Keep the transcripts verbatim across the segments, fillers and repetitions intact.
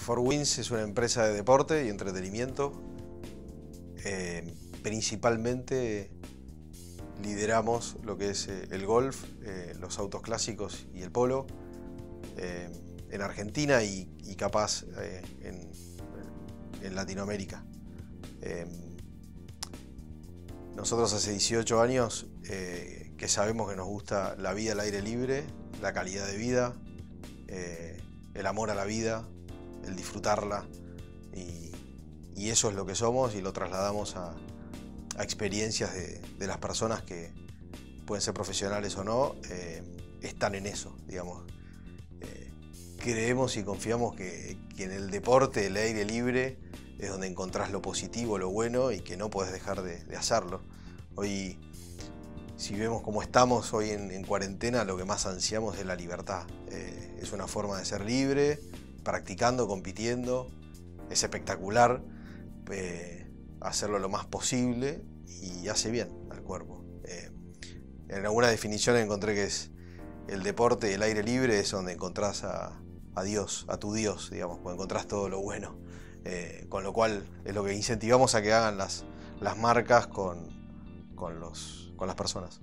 cuatro Wins es una empresa de deporte y entretenimiento. Eh, principalmente lideramos lo que es eh, el golf, eh, los autos clásicos y el polo eh, en Argentina y, y capaz eh, en, en Latinoamérica. Eh, nosotros hace dieciocho años eh, que sabemos que nos gusta la vida al aire libre, la calidad de vida, eh, el amor a la vida, el disfrutarla, y, y eso es lo que somos y lo trasladamos a, a experiencias de, de las personas que pueden ser profesionales o no, eh, están en eso, digamos. Eh, creemos y confiamos que, que en el deporte, el aire libre, es donde encontrás lo positivo, lo bueno y que no podés dejar de, de hacerlo. Hoy, si vemos cómo estamos hoy en, en cuarentena, lo que más ansiamos es la libertad. Eh, es una forma de ser libre, practicando, compitiendo. Es espectacular eh, hacerlo lo más posible y hace bien al cuerpo. Eh, en alguna definición encontré que es el deporte y el aire libre es donde encontrás a, a Dios, a tu Dios, digamos, cuando encontrás todo lo bueno. Eh, con lo cual es lo que incentivamos a que hagan las, las marcas con, con, los, con las personas.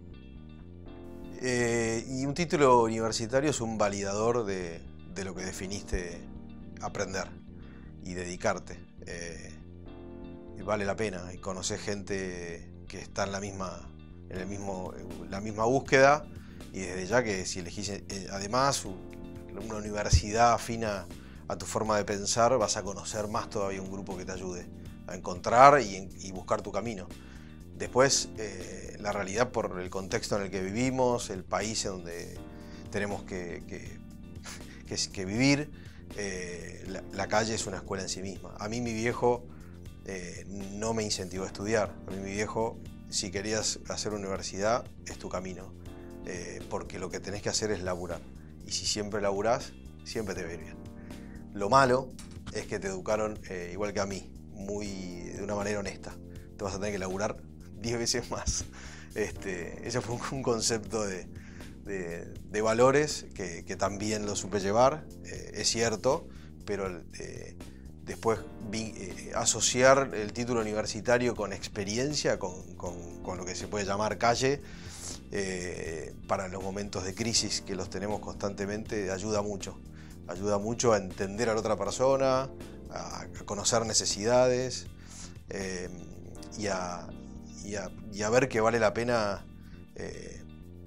Eh, y un título universitario es un validador de, de lo que definiste aprender y dedicarte. Eh, y vale la pena, y conocer gente que está en la misma, en el mismo, la misma búsqueda, y desde ya que si elegís eh, además una universidad afina a tu forma de pensar, vas a conocer más todavía un grupo que te ayude a encontrar y, y buscar tu camino. Después, eh, la realidad por el contexto en el que vivimos, el país en donde tenemos que, que, que, que vivir, eh, la, la calle es una escuela en sí misma. A mí mi viejo eh, no me incentivó a estudiar. A mí mi viejo, si querías hacer universidad, es tu camino. Eh, porque lo que tenés que hacer es laburar. Y si siempre laburás, siempre te va a ir bien. Lo malo es que te educaron eh, igual que a mí, muy, de una manera honesta. Te vas a tener que laburar diez veces más. Este, ese fue un, un concepto de, de, de valores que, que también lo supe llevar, eh, es cierto, pero eh, después vi, eh, asociar el título universitario con experiencia, con, con, con lo que se puede llamar calle, eh, para los momentos de crisis que los tenemos constantemente, ayuda mucho. Ayuda mucho a entender a la otra persona, a conocer necesidades eh, y, a, y, a, y a ver que vale la pena eh,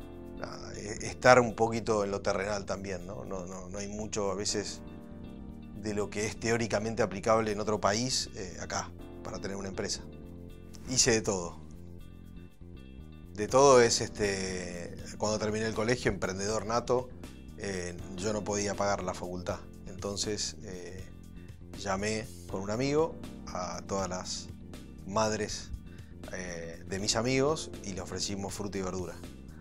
estar un poquito en lo terrenal también, ¿no? No, no, no hay mucho a veces de lo que es teóricamente aplicable en otro país eh, acá para tener una empresa. Hice de todo. De todo es, este, cuando terminé el colegio, emprendedor nato. Eh, yo no podía pagar la facultad, entonces eh, llamé con un amigo a todas las madres eh, de mis amigos y le ofrecimos fruta y verdura.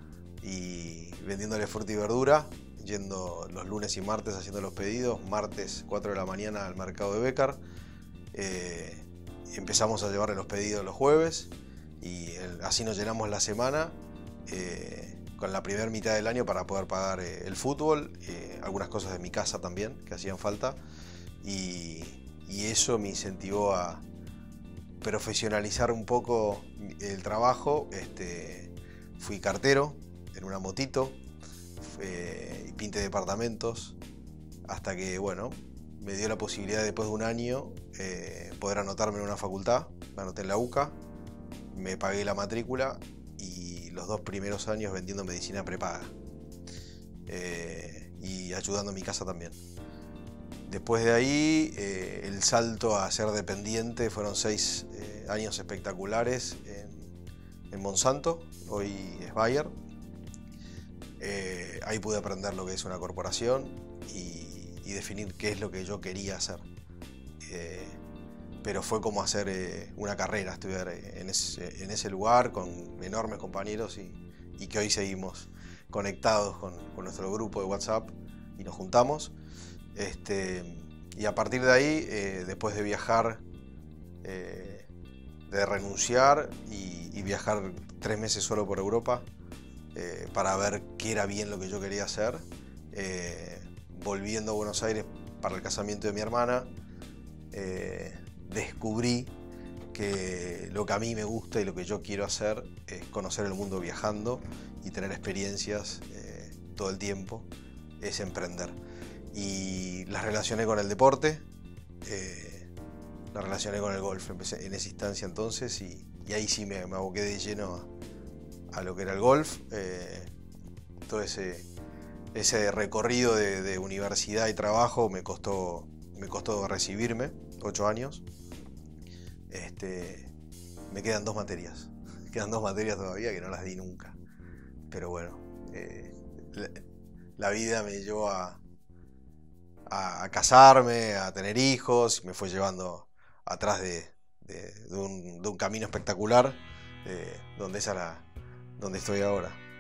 Y vendiéndole fruta y verdura, yendo los lunes y martes haciendo los pedidos, martes cuatro de la mañana al mercado de Bécar, eh, empezamos a llevarle los pedidos los jueves y el, así nos llenamos la semana. Eh, con la primera mitad del año para poder pagar eh, el fútbol, eh, algunas cosas de mi casa también que hacían falta, y, y eso me incentivó a profesionalizar un poco el trabajo. Este, fui cartero en una motito eh, y pinté departamentos hasta que, bueno, me dio la posibilidad después de un año eh, poder anotarme en una facultad. Me anoté en la U C A, me pagué la matrícula y los dos primeros años vendiendo medicina prepaga eh, y ayudando a mi casa también. Después de ahí, eh, el salto a ser dependiente fueron seis eh, años espectaculares en, en Monsanto, hoy es Bayer. Eh, ahí pude aprender lo que es una corporación y, y definir qué es lo que yo quería hacer. Eh, pero fue como hacer eh, una carrera, estudiar en ese, en ese lugar con enormes compañeros y, y que hoy seguimos conectados con, con nuestro grupo de WhatsApp y nos juntamos. Este, y a partir de ahí, eh, después de viajar, eh, de renunciar y, y viajar tres meses solo por Europa eh, para ver qué era bien lo que yo quería hacer, eh, volviendo a Buenos Aires para el casamiento de mi hermana, eh, descubrí que lo que a mí me gusta y lo que yo quiero hacer es conocer el mundo viajando y tener experiencias eh, todo el tiempo, es emprender. Y las relacioné con el deporte, eh, las relacioné con el golf, empecé en esa instancia entonces y, y ahí sí me, me aboqué de lleno a, a lo que era el golf. Eh, todo ese, ese recorrido de, de universidad y trabajo me costó, me costó recibirme, ocho años. Este, me quedan dos materias, quedan dos materias todavía que no las di nunca, pero bueno, eh, la, la vida me llevó a, a, a casarme, a tener hijos, me fue llevando atrás de, de, de, un, de un camino espectacular, eh, donde, es a la, donde estoy ahora.